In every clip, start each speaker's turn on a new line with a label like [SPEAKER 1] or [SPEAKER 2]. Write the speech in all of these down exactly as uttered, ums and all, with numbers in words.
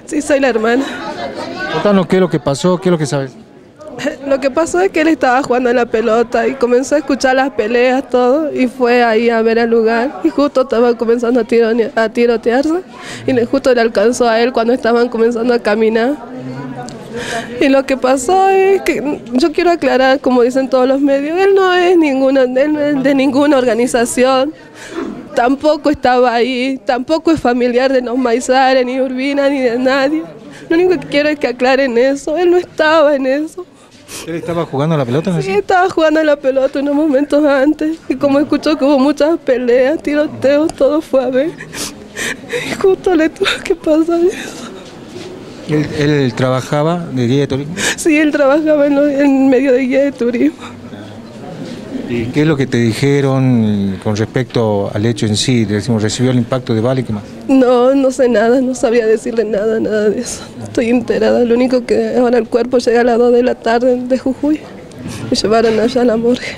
[SPEAKER 1] Sí, soy la hermana.
[SPEAKER 2] Contanos qué es lo que pasó, qué es lo que sabes.
[SPEAKER 1] Lo que pasó es que él estaba jugando a la pelota y comenzó a escuchar las peleas, todo, y fue ahí a ver el lugar. Y justo estaba comenzando a, tirone- a tirotearse, y le- justo le alcanzó a él cuando estaban comenzando a caminar. Y lo que pasó es que, yo quiero aclarar, como dicen todos los medios, él no es, ninguna, él no es de ninguna organización, tampoco estaba ahí, tampoco es familiar de los Maizares, ni Urbina, ni de nadie. Lo único que quiero es que aclaren eso, él no estaba en eso.
[SPEAKER 2] ¿Él estaba jugando a la pelota? ¿No?
[SPEAKER 1] Sí, estaba jugando a la pelota unos momentos antes, y como escuchó que hubo muchas peleas, tiroteos, todo fue a ver. Y justo le tuvo que pasar eso.
[SPEAKER 2] ¿Él, él trabajaba de guía de turismo?
[SPEAKER 1] Sí, él trabajaba en, lo- en medio de guía de turismo.
[SPEAKER 2] ¿Y qué es lo que te dijeron con respecto al hecho en sí? Decimos, ¿recibió el impacto de bala y qué más?
[SPEAKER 1] No, no sé nada, no sabía decirle nada, nada de eso. Estoy enterada, lo único que ahora el cuerpo llega a las dos de la tarde de Jujuy. Me llevaron allá a la morgue.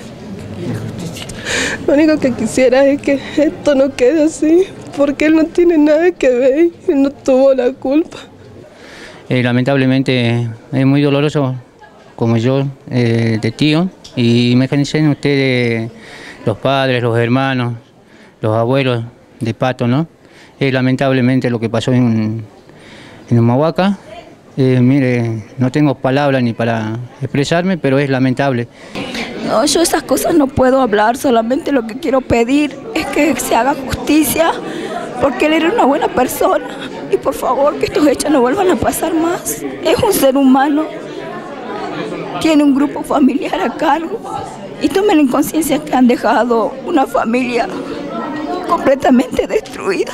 [SPEAKER 1] Lo único que quisiera es que esto no quede así, porque él no tiene nada que ver, él no tuvo la culpa.
[SPEAKER 3] Eh, lamentablemente es muy doloroso, como yo, eh, de tío, y imagínense ustedes, los padres, los hermanos, los abuelos de Pato, ¿no? Eh, lamentablemente lo que pasó en, en Humahuaca, eh, mire, no tengo palabras ni para expresarme, pero es lamentable.
[SPEAKER 4] No, yo esas cosas no puedo hablar, solamente lo que quiero pedir es que se haga justicia, porque él era una buena persona. Y por favor, que estos hechos no vuelvan a pasar más. Es un ser humano, tiene un grupo familiar a cargo. Y tomen en conciencia que han dejado una familia completamente destruida.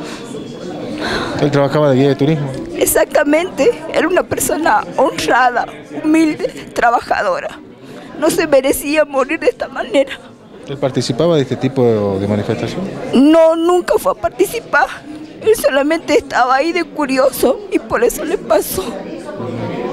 [SPEAKER 2] ¿Él trabajaba de guía de turismo?
[SPEAKER 4] Exactamente, era una persona honrada, humilde, trabajadora. No se merecía morir de esta manera.
[SPEAKER 2] ¿Él participaba de este tipo de, de manifestación?
[SPEAKER 4] No, nunca fue a participar. Él solamente estaba ahí de curioso y por eso le pasó.